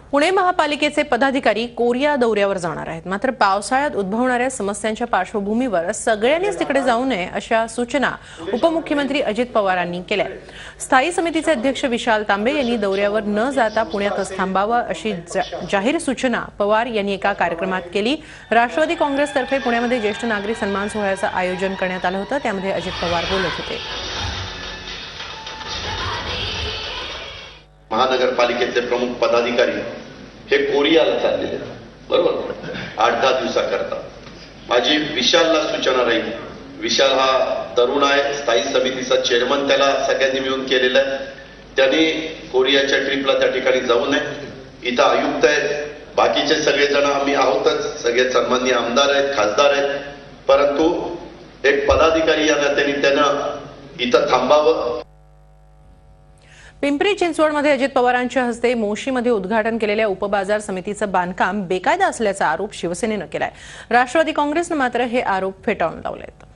पुणे महापालिकेचे पदाधिकारी कोरिया दौऱ्यावर जाणार आहेत। मात्र पावसाळ्यात उद्भवणाऱ्या समस्यांच्या पार्श्वभूमीवर सगळ्यांनीच तिकडे जाऊ नये अशा सूचना उपमुख्यमंत्री अजित पवारांनी केल्या। स्थायी समितीचे अध्यक्ष विशाल तांबे यांनी दौऱ्यावर न जाता पुण्यातच थांबावं अशी जाहीर सूचना पवार यांनी एका कार्यक्रमात केली। राष्ट्रवादी काँग्रेसतर्फे पुण्यामध्ये ज्येष्ठ नागरिक सन्मान सोहळ्याचं आयोजन करण्यात आलं होतं, त्यामध्ये अजित पवार बोलत होते। महानगरपालिकेचे प्रमुख पदाधिकारी हे कोरियाला चाललेले आहेत, बरोबर, 8-10 दिवसाकरता। माझी विशालला सूचना राहील। विशाल हा तरुण आहे, स्थायी समितीचा चेअरमन त्याला सगळ्यांनी मिळून केलेला आहे। त्यांनी कोरियाच्या ट्रिपला त्या ठिकाणी जाऊ नये। इथं आयुक्त आहेत, बाकीचे सगळेजण आम्ही आहोतच, सगळे सन्माननीय आमदार आहेत, खासदार आहेत, परंतु एक पदाधिकारी या नात्याने त्यानं इथं थांबावं। पिंपरी चिंचवडमध्ये अजित पवारांच्या हस्ते मोशीमध्ये उद्घाटन केलेल्या उपबाजार समितीचं बांधकाम बेकायदा असल्याचा आरोप शिवसेनेनं केलाय। राष्ट्रवादी काँग्रेसनं मात्र हे आरोप फेटाळून लावलेत।